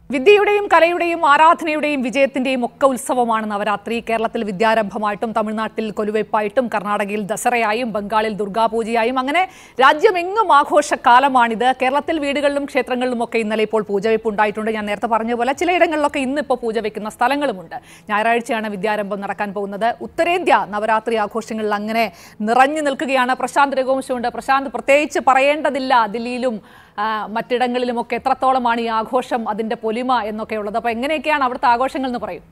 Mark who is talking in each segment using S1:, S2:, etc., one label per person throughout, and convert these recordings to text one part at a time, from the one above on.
S1: വിദ്യയുടെയും കലയുടെയും ആരാധനയുടെയും വിജയത്തിന്റെയും ഒക്കെ ഉത്സവമാണ് നവരാത്രി. കേരളത്തിൽ വിദ്യാരംഭമായിട്ടും തമിഴ്നാട്ടിൽ കൊലുവെപ്പായിട്ടും കർണാടകയിൽ ദസറയായും ബംഗാളിൽ ദുർഗാപൂജയായും അങ്ങനെ രാജ്യമെങ്ങും ആഘോഷക്കാലമാണിത്. കേരളത്തിൽ വീടുകളിലും ക്ഷേത്രങ്ങളിലുമൊക്കെ ഇന്നലെ ഇപ്പോൾ പൂജവെപ്പ് ഉണ്ടായിട്ടുണ്ട്. ഞാൻ നേരത്തെ പറഞ്ഞ പോലെ ചിലയിടങ്ങളിലൊക്കെ ഇന്നിപ്പോൾ പൂജ വയ്ക്കുന്ന സ്ഥലങ്ങളുമുണ്ട്. ഞായറാഴ്ചയാണ് വിദ്യാരംഭം നടക്കാൻ പോകുന്നത്. ഉത്തരേന്ത്യ നവരാത്രി ആഘോഷങ്ങളിൽ അങ്ങനെ നിറഞ്ഞു നിൽക്കുകയാണ്. പ്രശാന്ത് രഘുവംശമുണ്ട്. പ്രശാന്ത്, പ്രത്യേകിച്ച് പറയേണ്ടതില്ല ദില്ലിയിലും മറ്റിടങ്ങളിലുമൊക്കെ എത്രത്തോളമാണ് ഈ ആഘോഷം, അതിന്റെ പൊലിമ എന്നൊക്കെ ഉള്ളത്. അപ്പൊ എങ്ങനെയൊക്കെയാണ് അവിടുത്തെ ആഘോഷങ്ങൾ എന്ന് പറയും?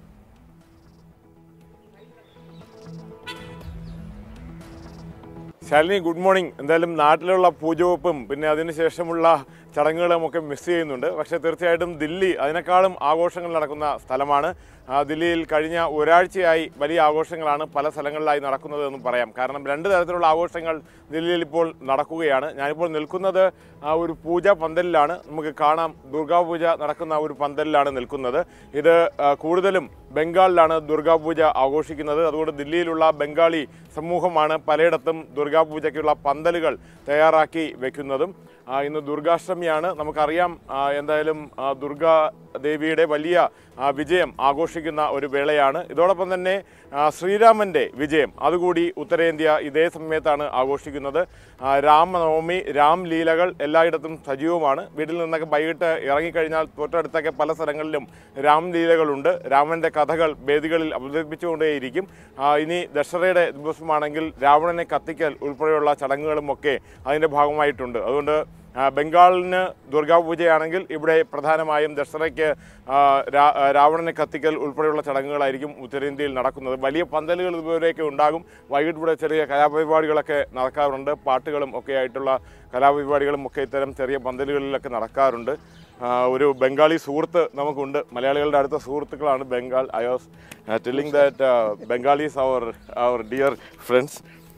S2: Shalini, good morning. എന്തായാലും നാട്ടിലുള്ള പൂജവെപ്പും പിന്നെ അതിനുശേഷമുള്ള ചടങ്ങുകളുമൊക്കെ മിസ് ചെയ്യുന്നുണ്ട്. പക്ഷേ തീർച്ചയായിട്ടും ദില്ലി അതിനേക്കാളും ആഘോഷങ്ങൾ നടക്കുന്ന സ്ഥലമാണ്. ദില്ലിയിൽ കഴിഞ്ഞ ഒരാഴ്ചയായി വലിയ ആഘോഷങ്ങളാണ് പല സ്ഥലങ്ങളിലായി നടക്കുന്നത് എന്നും പറയാം. കാരണം രണ്ട് തരത്തിലുള്ള ആഘോഷങ്ങൾ ദില്ലിയിൽ ഇപ്പോൾ നടക്കുകയാണ്. ഞാനിപ്പോൾ നിൽക്കുന്നത് ഒരു പൂജാ പന്തലിലാണ്. നമുക്ക് കാണാം, ദുർഗാപൂജ നടക്കുന്ന ഒരു പന്തലിലാണ് നിൽക്കുന്നത്. ഇത് കൂടുതലും ബംഗാളിലാണ് ദുർഗാപൂജ ആഘോഷിക്കുന്നത്. അതുകൊണ്ട് ദില്ലിയിലുള്ള ബംഗാളി സമൂഹമാണ് പലയിടത്തും ദുർഗാപൂജയ്ക്കുള്ള പന്തലുകൾ തയ്യാറാക്കി വെക്കുന്നതും. ഇന്ന് ദുർഗാഷ്ടമിയാണ്. നമുക്കറിയാം, എന്തായാലും ദുർഗാ ദേവിയുടെ വലിയ വിജയം ആഘോഷിക്കുന്ന ഒരു വേളയാണ്. ഇതോടൊപ്പം തന്നെ ശ്രീരാമൻ്റെ വിജയം അതുകൂടി ഉത്തരേന്ത്യ ഇതേ സമയത്താണ് ആഘോഷിക്കുന്നത്. രാമനവമി, രാംലീലകൾ എല്ലായിടത്തും സജീവമാണ്. വീട്ടിൽ നിന്നൊക്കെ വൈകിട്ട് ഇറങ്ങിക്കഴിഞ്ഞാൽ തൊട്ടടുത്തൊക്കെ പല സ്ഥലങ്ങളിലും രാംലീലകളുണ്ട്. രാമൻ്റെ കഥകൾ വേദികളിൽ അവതരിപ്പിച്ചുകൊണ്ടേയിരിക്കും. ഇനി ദസറയുടെ ദിവസമാണെങ്കിൽ രാവണനെ കത്തിക്കൽ ഉൾപ്പെടെയുള്ള ചടങ്ങുകളുമൊക്കെ അതിൻ്റെ ഭാഗമായിട്ടുണ്ട്. അതുകൊണ്ട് ബംഗാളിന് ദുർഗാപൂജയാണെങ്കിൽ ഇവിടെ പ്രധാനമായും ദസറയ്ക്ക് രാവണനെ കത്തിക്കൽ ഉൾപ്പെടെയുള്ള ചടങ്ങുകളായിരിക്കും ഉത്തരേന്ത്യയിൽ നടക്കുന്നത്. വലിയ പന്തലുകൾ ഇതുവരെയൊക്കെ ഉണ്ടാകും. വൈകിട്ട് ഇവിടെ ചെറിയ കലാപരിപാടികളൊക്കെ നടക്കാറുണ്ട്. പാട്ടുകളും ഒക്കെ ആയിട്ടുള്ള കലാപരിപാടികളും ഒക്കെ ഇത്തരം ചെറിയ പന്തലുകളിലൊക്കെ നടക്കാറുണ്ട്. ഒരു ബംഗാളി സുഹൃത്ത് നമുക്കുണ്ട്. മലയാളികളുടെ അടുത്ത സുഹൃത്തുക്കളാണ് Bengal. I was telling that Bengalis our dear friends.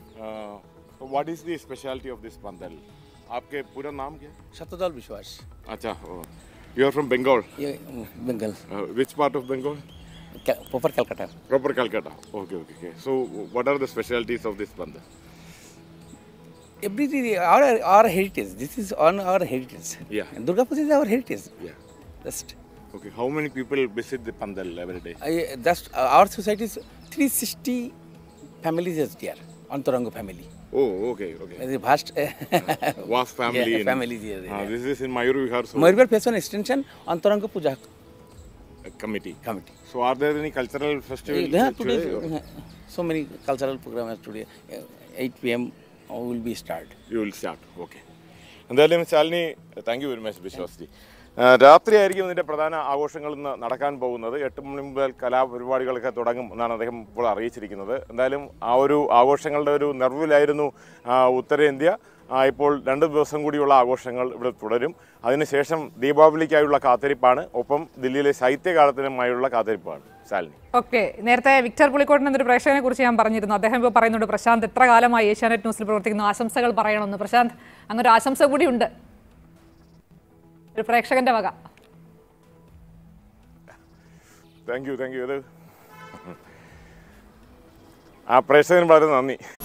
S2: What is the specialty of this pandal? आपके पूरा नाम क्या?
S3: शतदल विश्वास.
S2: अच्छा, you are from Bengal?
S3: ये Bengal.
S2: Which part of Bengal?
S3: Proper Calcutta.
S2: Proper Calcutta. Okay. So what are the specialties of this pandal?
S3: Everything our heritage. This is on our heritage.
S2: Yeah.
S3: Durga Puja is our heritage.
S2: Yeah.
S3: Just.
S2: Okay. How many people visit the pandal every day?
S3: Our society is 360 families is there. Antaranga family.
S2: Oh, okay.
S3: It's a vast
S2: vast family.
S3: Yeah, families here.
S2: This is in Mayur Vihar.
S3: Mayur Vihar Fashion Extension Antaranga Puja
S2: Committee.
S3: Committee.
S2: So are there any cultural festivals?
S3: Yeah, today so many cultural programs today. 8 p.m. will be start.
S2: You will start. Okay. എന്തായാലും Shalini, thank you very much Biswasji. രാത്രിയായിരിക്കും ഇതിൻ്റെ പ്രധാന ആഘോഷങ്ങൾ ഇന്ന് നടക്കാൻ പോകുന്നത്. 8 മണി മുതൽ കലാപരിപാടികളൊക്കെ തുടങ്ങും എന്നാണ് അദ്ദേഹം ഇപ്പോൾ അറിയിച്ചിരിക്കുന്നത്. എന്തായാലും ആ ഒരു ആഘോഷങ്ങളുടെ ഒരു നെർവിലായിരുന്നു ഉത്തരേന്ത്യ. ഇപ്പോൾ 2 ദിവസം കൂടിയുള്ള ആഘോഷങ്ങൾ ഇവിടെ തുടരും. അതിനുശേഷം ദീപാവലിക്കായുള്ള കാത്തിരിപ്പാണ്. ഒപ്പം ദില്ലിയിലെ ശൈത്യകാലത്തിനുമായുള്ള കാത്തിരിപ്പാണ്. ശാലിനി,
S1: ഓക്കെ. നേരത്തെ വിക്ടർ പുളിക്കോട്ടൻ എന്നൊരു പ്രേക്ഷകനെ കുറിച്ച് ഞാൻ പറഞ്ഞിരുന്നു. അദ്ദേഹം ഇപ്പോൾ പറയുന്നുണ്ട്, പ്രശാന്ത് എത്ര കാലമായി ഏഷ്യാനെറ്റ് ന്യൂസിൽ പ്രവർത്തിക്കുന്നു, ആശംസകൾ പറയണമെന്ന്. പ്രശാന്ത്, അങ്ങനൊരു ആശംസ കൂടി ഉണ്ട് ഒരു പ്രേക്ഷകന്റെ വക.
S2: Thank you. ഇത് ആ പ്രേക്ഷകന് വളരെ നന്ദി.